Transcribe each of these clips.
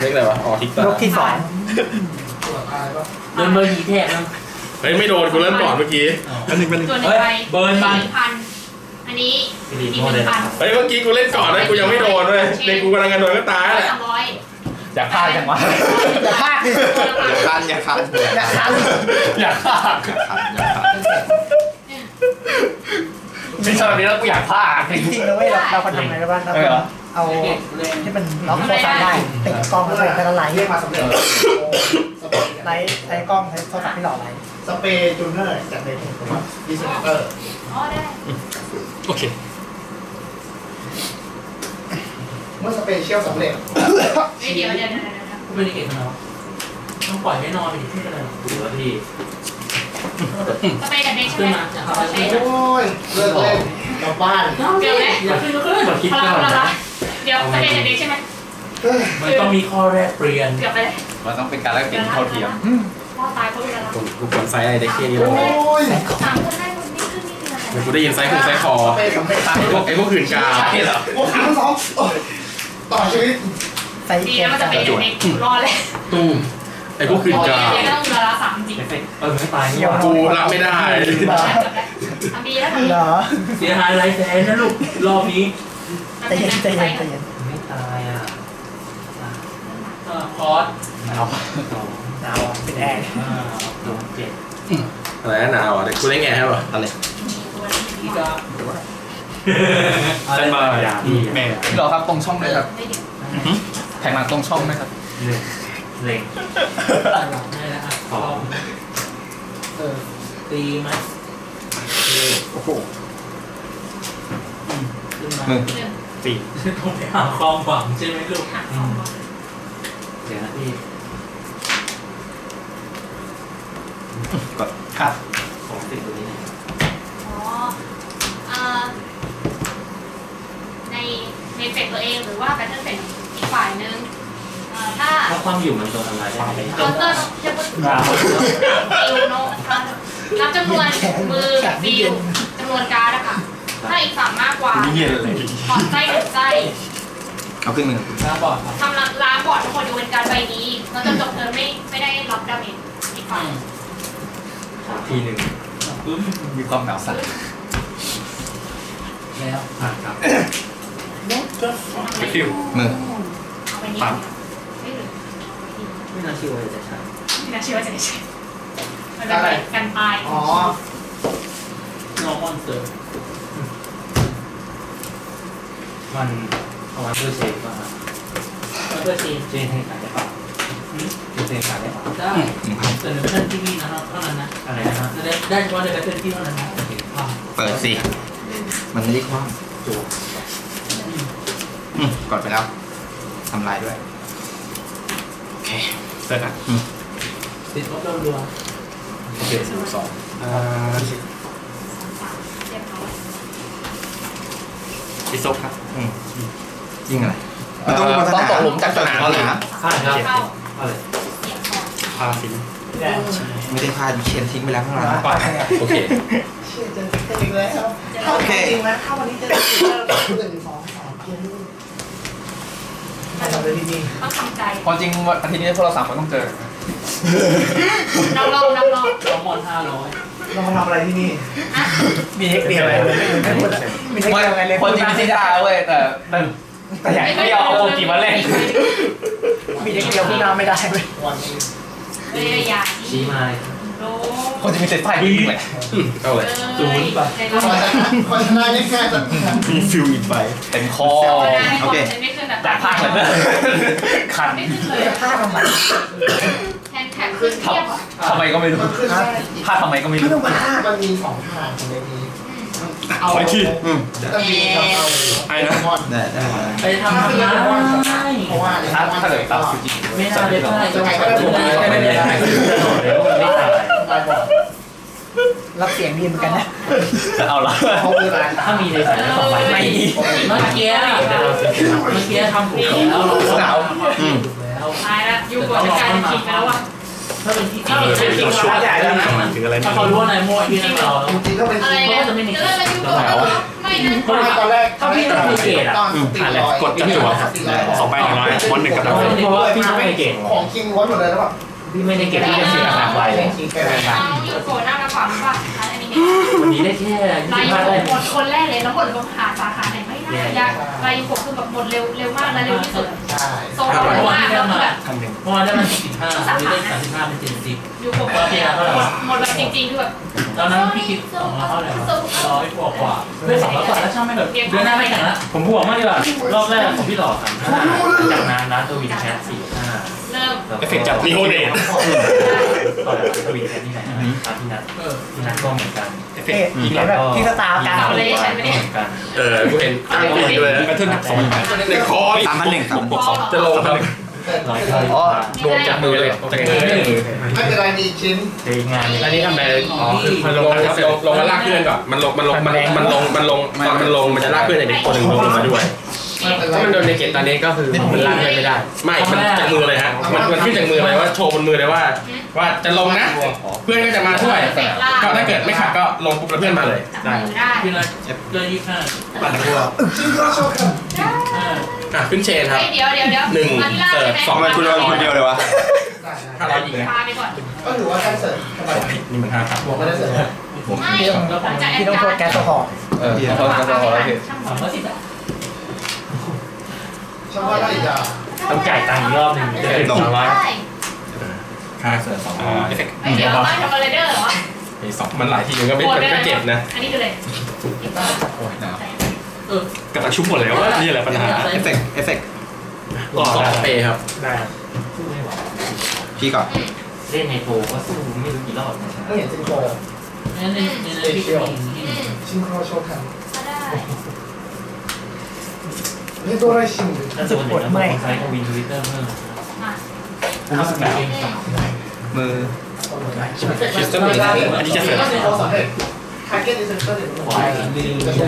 เล็กอะไรวะอ๋อทิกตาลูกที่2 โดนเบอร์หีแทกนะเฮ้ยไม่โดนกูเริ่มก่อนเมื่อกี้อันนึงเป็นตัวหนึ่งใบเบิร์น1,000อันนี้อีก1,000 เฮ้ยเมื่อกี้กูเล่นก่อนนะกูยังไม่โดนเลยในกูกำลังจะโดนก็ตายแหละอย่าพลาดจังวะอย่าพลาดดิอย่าคันไม่ชอบแบบนี้แล้วกูอยากพลาดจริงๆนะเว้ยเราควรทำไงได้บ้างเอาที่มันล็อกโทรศัพท์ได้ติดกล้องแล้วก็ไลท์เรียกมาสำเร็จไลท์ใช้กล้องใช้โทรศัพท์ที่หล่อไลท์สเปรย์จูเนอร์จากในดิสเตอร์อ๋อได้โอเคเมื่อสเปเชียลสำเร็จเดี๋ยวกูไม่ได้เก่งนะต้องปล่อยให้นอนไปที่อะไรดูว่าพี่สเปรย์กับเด็กใช่ไหมโอ้ยเลิกเล่นกลับบ้านเกือบเลยอย่าขึ้นก็ขึ้นมาคิดก่อนนะเดี๋ยวสเปรย์กับเด็กใช่ไหมมันต้องมีข้อแรกเปลี่ยนเกือบไปมันต้องเป็นการแลกเปลี่ยนเท่าเทียมพ่อตายเพราะอะไรล่ะกูควรไซส์อะไรเด็กเที่ยนี่แล้ว 3 คนได้คนนี้ขึ้นนี่คืออะไรกูได้ยินไซส์ไซส์คอไอ้พวกหื่นกาเหรอโอ้ขาสองต่อชีวิตดีแล้วมันจะเป็นเด็กรอเลยตู้ไอ้พวกหื่นกาเด็กก็ต้องเวลา3จริงไม่ตายนี่กูรับไม่ได้ทำดีแล้วเหรอเสียหายไรแสนนะลูกรอบนี้ใจเย็นไม่ตายอ่ะคอร์สหนาวเป็นแอร์โดนเจ็บอะไรหนาวอ่ะเด็กกูได้ไงฮะวะอะไรพี่ก็อะไรมาแม่พี่รอครับตรงช่องด้วยครับแข่งมาตรงช่องไหมครับเล็งได้แล้วอ่ะขอตีไหมโอ้โหขึ้นมาตีต้องไปหาความหวังใช่ไหมลูกเดี๋ยวนะพี่กดครับของติดตัวนี้นะในเฟซตัวเองหรือว่าแบตเตอร์เฟซอีกฝ่ายนึงถ้าความอยู่มันตัวอะไรได้ไหมเคาน์เตอร์จะพูดฟิลโนนับจำนวนมือฟิลจำนวนการ์ดนะคะถ้าอีกฝั่งมากกว่าถอดไส้1ไส้เอาขึ้นมือล้างบอร์ดทำล้างบอร์ดทั้งหมดยกเว้นการ์ดใบนี้เราจะจบเธอไม่ได้รับดาเมจอีกฝั่งทีหนึ่งมีความหนาวสั่นแล้วผ่านครับไปคิวมือปั๊มไม่น่าเชื่อว่าจะใช่ไม่น่าเชื่อว่าจะใช่มันเป็นกันตายอ๋อ normal เซอร์มันเอาไว้เพื่อเชฟป่ะเพื่อเชฟให้ขายได้ป่ะเชฟขายได้ป่ะได้แต่ในเพื่อนที่นี่นะเท่านั้นนะอะไรนะได้เฉพาะในเพื่อนที่เท่านั้นนะเปิดสิมันไม่ได้คว่ำกดไปแล้วทำลายด้วยโอเคเสร็จอ่ะติดลบรัวโอเค2พี่ซบครับยิงอะไรต้องตกหลุมจากสนามเลยนะใช่ครับอะไรพาทิ้งไม่ได้พาเชียนทิ้งไปแล้วข้างหลังโอเคเชียนจะทิ้งแล้วโอเคจริงไหมถ้าวันนี้จะทิ้งแล้ว1 2 3เชียนต้องทำใจความจริงอาทิตย์นี้พวกเรา3 คนต้องเจอนับรอบเราหมด500 เรามาทำอะไรที่นี่มีเทคนิคอะไรมีเทคนิคอะไรเลยคนจริงไม่ใช่ดาเว้ยแต่อยากไม่เอาโอกิมาเล่นมีเทคนิคเดียวพี่น้ำไม่ได้เลยชี้มาคนจะมีเซตไฟดิ้งเลยเอาเลย 0ไปคนชนะง่ายๆแต่มีฟิลอีกไปเต็มคอโอเคแต่พลาดเหมือนเดิมขันพลาดทำไมแทนแท็กขึ้นเทียบทำไมก็ไม่รู้พลาดทำไมก็ไม่รู้มันมี2 ทางของในนี้เอาไปที่ต้องมีไอ้นะได้ไปทำนะเพราะว่าถ้าเกิดตัดสุจิไม่น่าได้ได้จะไงก็ได้รับเสียงดีเหมือนกันนะเอาละถ้ามีในสายต่อไปไม่เมื่อกี้ทำถูกแล้วเราหนาวตายแล้วอยู่กับการคิดแล้วอ่ะถ้าเป็นที่ช่วยใหญ่แล้วนะถ้าเขารู้ว่านายโม่ที่นั่นเราจริงก็เป็นอะไรนะจะไม่มีหนาวไม่เพราะตอนแรกถ้าพี่ต้องมีเกตอ่ะกดจั่ว2 ใบ100 1 กับดาวเพราะว่าพี่ต้องมีเกตของคิงล้วนหมดเลยแล้วแบบพี่ไม่ได้เก็บพี่จะเสีย3ใบน้องยูโกะหน้ากระเป๋าหรือเปล่าอันนี้วันนี้ได้แค่ลาย 25 ยูได้โกะหมดคนแรกเลยแล้วหมดลงหาสาขาไหนไม่ได้ยากลายยูโกะคือแบบหมดเร็วมากและเร็วที่สุดโซ่เร็วมากแล้วแบบเพราะว่าได้มัน15ไม่ได้35เป็น70 ยูโกะหมดแบบจริงๆคือแบบตอนนั้นพี่คิด2เท่าไหร่100กว่าได้200กว่าแล้วช่างไม่แบบเดือนหน้าไม่แข่งละผมบวกมากดีกว่ารอบแรกของพี่หล่อ35จากนั้นร้านตัววินแคส45 เริ่มเอฟเฟกต์จับนิโคเนตต่อจากตัววินแคสที่ไหนที่นัดก็เหมือนกันเอฟเฟเอ๊ะกต์ยิงแบบที่สตาร์การเหมือนกันกูเห็นตั้งกูเห็นด้วยกระทุ่น2,000ในคอ3,100บวก2จะลงครับอ๋อโดนจากมือเลยจากมือไม่เป็นไรมีชิ้นงานอันนี้ทำอะไรอ๋อคือมันลงครับลงมาลากเพื่อนก่อนมันลงตอนมันลงมันจะลากเพื่อนอย่างนี้คนหนึ่งลงมาด้วยถ้ามันโดนในเกตตอนนี้ก็คือมันลากไม่ได้ไม่มันจากมือเลยฮะมันขึ้นจากมือเลยว่าโชว์บนมือเลยว่าจะลงนะเพื่อนก็จะมาช่วยก็ถ้าเกิดไม่ขัดก็ลงปุ๊บแล้วเพื่อนมาเลยได้พี่นัดเดือน25 ปั่นตัวขึ้นเชนครับเดี๋ยว 1เสิร์ฟ2มันคุณโดนคนเดียวเลยวะ500ยิงนะพาไปก่อนก็ถือว่าการเสริมสบายนี่มัน5ครับผมไม่ได้เสริมไม่พี่ต้องโทษแก๊สโซฮอล์เขาก็พอแล้วพี่ 310 ช่างว่าได้อีกอ่ะต้องจ่ายตังค์อีกรอบนึงจะเป็น200 ค่าเสิร์ฟ2เอฟเฟกต์เดี๋ยวไม่ทำอะไรเด้อเหรอไอ้2มันหลายทีมันก็เจ็บนะอันนี้คือเลยโอ้ยหนาวกระตักชุบหมดแล้วนี่แหละปัญหาเอฟเฟกต์รอ2เปย์ครับได้สู้ไม่ไหวพี่ก่อนเล่นในโปรก็สู้ไม่รู้กี่รอบนะไม่เห็นซิงโครงั้นในพี่ก็มีที่ซิงโครโชว์กันก็ได้นี่ตัวอะไรชิงถ้าส่วนหนึ่งแล้วผมใช้วินทวิตเตอร์เพิ่มมารู้สึกแบบมือคิสตันอันนี้จะเสิร์ฟซิงโครสำเร็จแพ็กเกจดิเซนเตอร์เดี๋ยวไหวลืมได้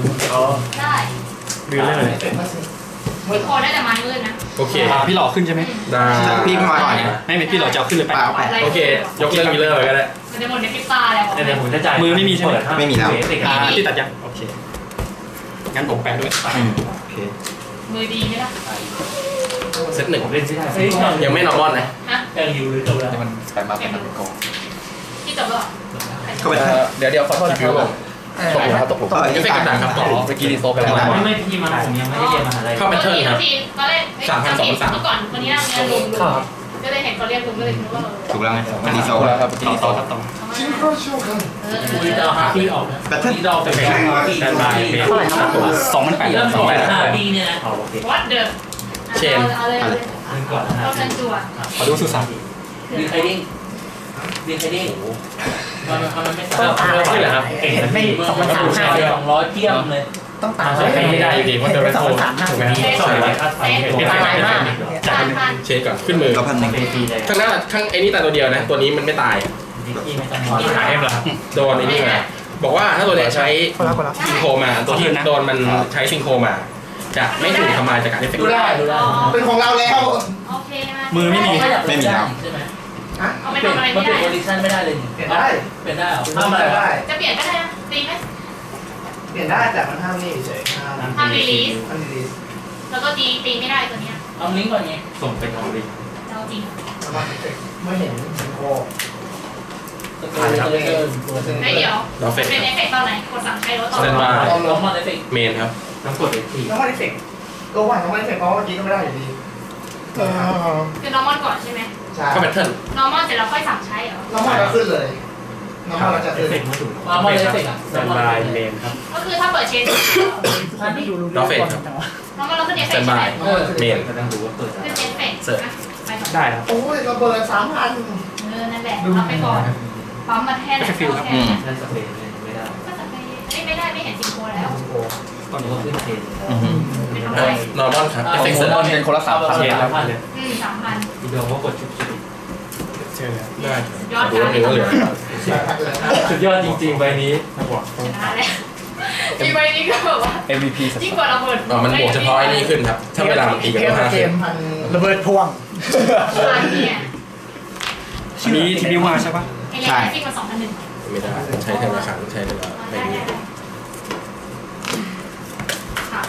ดื้อเลยไม่พอได้แต่มันมืดนะโอเคพี่หล่อขึ้นใช่ไหมได้พี่มาก่อนไม่เป็นพี่หล่อจะเอาขึ้นเลยไปเอาไปโอเค ยกเลิกมิลเลอร์ไปก็ได้มันจะหมดในพริบตาแล้วแต่เดี๋ยวผมจะจ่ายที่ตัดยังโอเคงั้นผมแปะด้วยโอเคมือดีไหมล่ะเซตหนึ่งผมเล่นไม่ได้ยังไม่นอร์มอนนะฮะแค่ริวเลยจบแล้วมันไปมาเป็นกองที่จบแล้วก็เป็นเดี๋ยวขอโทษนะครับตกหลุมครับตกหลุมเอฟเฟกต์กับดักครับต่อเมื่อกี้ดีโซไปแล้วไม่พี่มาผมยังไม่ได้เรียนมหาลัยเข้าไปเทิร์นครับตอนแรกเมื่อก่อนวันนี้เราลุงก็เลยเห็นเขาเรียกลุงก็เลยคิดว่าถูกแล้วไงมันดีโซแล้วครับต่อครับต่อซิงโครโชว์กันคุยจะเอาหาพี่ออกนะที่เราเป็นแบบที่แตนบายเบส2,800 เริ่มก่อน5ปีเนี่ยนะโอเควัดเดิมเอาเลยเริ่มก่อนนะเราเชิญจั่วขอดูสุสานดีไคดิ้งดีไคดิ้งมันไม่ต้องตามไม่เหรอครับเก่งนะพี่200เทียมเลยต้องตามใช้ไม่ได้อยู่ดีเพราะเดินไม่โตถูกไหมค่าไฟจ่ายพันเช็คก่อนขึ้นมือเราพันหนึ่งปีเลยข้างหน้าข้างไอ้นี่ตายตัวเดียวนะ ตัวนี้มันไม่ตายที่ไม่ต้องหายเหรอโดนไอ้นี่มาบอกว่าถ้าตัวเนี้ยใช้คนละซิงโคมาตัวที่โดนมันใช้ซิงโคมา จะไม่ถูกทำลายจากการเอฟเฟกต์ดูได้เป็นของเราแล้วโอเคนะมือไม่มีใช่ไหมเอาไปทำอะไรมันไม่เป็นได้โพซิชั่นไม่ได้เลยเปลี่ยนได้เป็นได้เหรอทำอะไรได้จะเปลี่ยนก็ได้นะตีไหมเปลี่ยนได้แต่มันห้ามนี่เฉยห้ามห้ามรีลีสห้ามรีลิสแล้วก็ตีไม่ได้ตัวเนี้ยเอาลิงก์ก่อนไงส่งไปทางลิงก์เราจริงไม่เห็นซิงโครเเดี๋ยวดอฟเฟกเป็นเอฟเฟกต์ตอนไหนกดสั่งใช้รถต่อสแตนบายล้อมมอนเอฟเฟกต์เมนครับต้องกด F4 น้ำมันดิเฟกตัวว่าน้ำมันดิเฟกเพราะเมื่อกี้ก็ไม่ได้อยู่ดีคือ normal ก่อนใช่ไหมใช่เข้าแพทเทิร์น normal เสร็จแล้วค่อยสั่งใช้เหรอน้ำมันเราขึ้นเลยน้ำมันเราจะเอขึ้ฟนเฟกต์มาถูกล้อมมอนเอฟเฟกต์อ่ะสแตนบายเมนครับก็คือถ้าเปิดเชนท่านที่ดูรู้ก่อนจังวะ normal เราขึ้นเอฟสเฟแตกนต์ใช่บาไหมยเมนก็ต้องดูว่าเปิดขึ้นเอฟเฟกต์ไปก่อนได้ครับโอ้ยระเบิด3,000 นั่นแหละรับไปก่อนปั๊มมาแค่ไหนนั่นสเปนเลยไม่ได้ก็จะไม่ได้ไม่เห็นซิงโครแล้วตอนนี้ก็ขึ้นเทนเป็นอะไรนอร์มอนครับเอฟเฟเฟกกต์ต์เซเสอร็จร์เป็นคนละ3,000 3,000เลย 3,000 อีโดก็กดชุบชีวิตได้ยอดดูว่าเหลือเหลือสุดยอดจริงๆใบนี้ชนะแล้วมีใบนี้ก็แบบว่า MVP สักยิ่งกว่าระเบิดมันบวกเฉพาะไอ้นี่ขึ้นครับ ถ้าเวลามันตีกันก็5 เกขึ้นมระเบิดพวงเนี่ยอันนี้ที่พี่ว่าใช่ปะไอ้เล็กซิ่งมา2,100 ไม่ได้ใช้ธนาคารใช้เวลาไม่ได้มีได้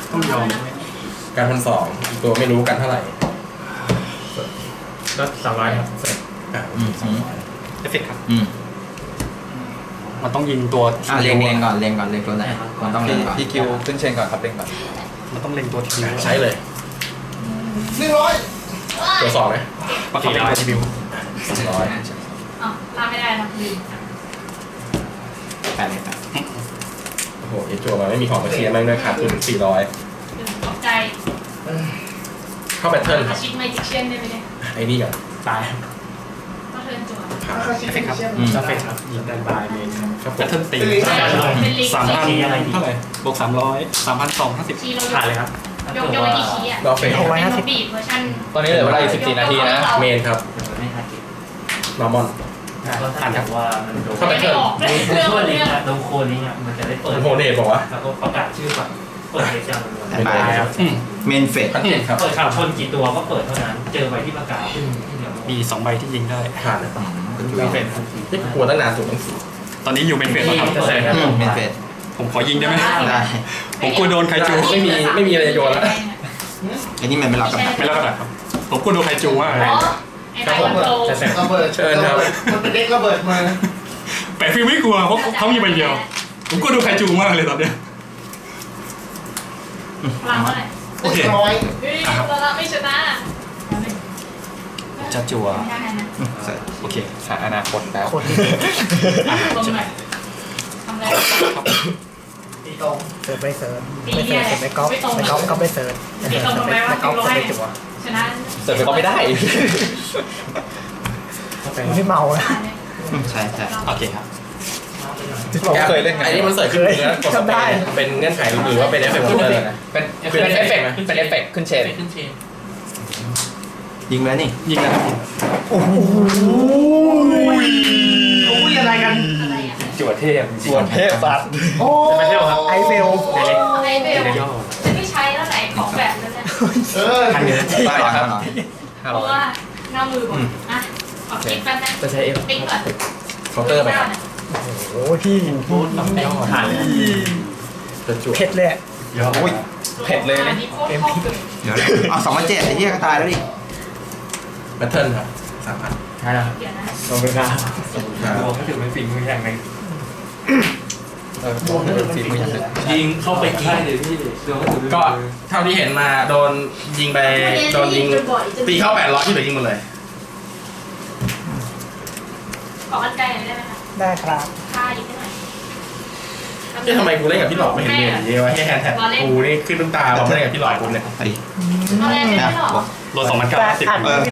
ต้องยอมการ1,200ตัวไม่รู้กันเท่าไหร่ก็200ครับเอฟเฟกต์ครับมันต้องยิงตัวเล็งก่อนตัวไหนมันต้องเล็งก่อนพี่คิวขึ้นเชนก่อนครับเล็งก่อนมันต้องเล็งตัวทีใช้เลย 100 ตัว2ไหมปกติเราทีบิว 200 อ๋อลาไม่ได้นะลืม 8เลยโอ้โหไอจัวมาไม่มีของมาเชียร์แม่งด้วยขาดทุน400 ลืมตกใจเข้าแบตเทิลคมารับชิดไม่จิกเช่นได้ไหมเนี่ยไอ้นี่ก่อนตายก็เทินจั่วผ่านเอฟเฟกต์ครับเอฟเฟกต์ครับยิงดันบายเมนครับครับผแพทมเทิร์นตีเป็นลิง 3,000เท่าไหร่บวก300 3,250 ชีเราผ่านเลยครับยกไปกี่คีอ่ะรอเฟกเป็นบีบเวอร์ชันตอนนี้เหลือเวลาอีก14 นาทีนะเมนครับไม่ทันกินนอร์มอนผ่านครับว่ามันโดนเข้าแบตเทิลเรื่องช่วงเรื่นี้องโดนโคนนี้มันจะได้เปิดโฮเนตบอกว่าแล้วก็ประกาศชื่อก่อนเปิดเด็กจังเป็นไรครับเมนเฟสพันเจ็ดครับเปิดข่าวชนกี่ตัวก็เปิดเท่านั้น เจอใบที่ประกาศซึ่งที่เดี๋ยวมี2ใบที่ยิงได้ผ่านเลยมีเฟสนี่กลัวตั้งนานสุดต้องตอนนี้อยู่เป็นเฟสครับเมนเฟสผมขอยิงได้ไหมได้ผมกลัวโดนไคจูไม่มีอะไรจะโยนแล้วอันนี้มันไม่รับกับไม่รับกระดาษครับ ผมกลัวโดนไคจูมากเลยอ๋อไอ้ไทคอนโทรระเบิดเชิญครับมันเป็นเด็กระเบิดมาแต่ฟิลไม่กลัวเพราะเขามีใบเดียว ผมกลัวโดนไคจูมากเลยตอนเนี้ยพลังเท่าไหร่โอเคเฮ้ยเราไม่ชนะจะจัวไม่ได้นะโอเคหาอนาคตแล้วคนลงหน่อยทำอะไรตีตรงเสิร์ฟไม่เสิร์ฟไม่เสิร์ฟเสิร์ฟไม่ก๊อฟไม่ก๊อฟก็ไม่เสิร์ฟไม่ก๊อฟก็ไม่จั่วชนะเสร็จไปก็ไม่ได้ไม่เมานะใช่โอเคครับเคยเล่นไงไอ้นี่มันเสิร์ฟขึ้นมือแล้วกดสเปรย์เป็นเงื่อนไขหรือว่าเป็นเอฟเฟกต์ขึ้นเลยนะเป็นเอฟเฟกต์ขึ้นเชนขึ้นเชนยิงแล้วนี่ยิงแล้วครับโอ้โหเขาคุยอะไรกันอะไรอ่ะจั่วเทพสัตว์โอ้ไม่ใช่ครับไอเฟลอะไรเบลเดี๋ยวย่อจะไม่ใช้แล้วไหนของแบบนั้นเนี่ยทันเยอะได้ครับเพราะว่าหน้ามือผมอ่ะออกคลิปแป๊บนึงจะใช้เอฟปิ๊งก่อนเคาน์เตอร์ไปครับโอ้พี่พูดแบบย่อผ่านเลยจะจุดเผ็ดเลยย่อเผ็ดเลยอันะนนี้โคตรเข้าถึงเดี๋ยวเอา2,700ไอ้เหี้ยก็ตายแล้วดิแบตเทิลครับ 3,000 ใช่แล้วเดี๋ยวนะลงไปได้ครับตัวก็ถือเป็นฝีมืออย่างหนึ่งฝีมืออย่างหนึ่งยิงเข้าไปใช่หรือพี่ตัวก็ถือก็เท่าที่เห็นมาโดนยิงไปโดนยิงตีเข้า800ที่เหลือยิงหมดเลยขอกันไกลหน่อยได้ไหมคะได้ครับค่าอยู่ที่ไหนนี่ทำไมกูเล่นกับพี่หลอกไม่เห็นเลยอย่างนี้วะแค่แฮนด์แท็บกูนี่ขึ้นน้ำตาเราไม่เล่นกับพี่หลอกกูเนี่ยไปดิเอาแรงไม่ได้หรอโดน2,950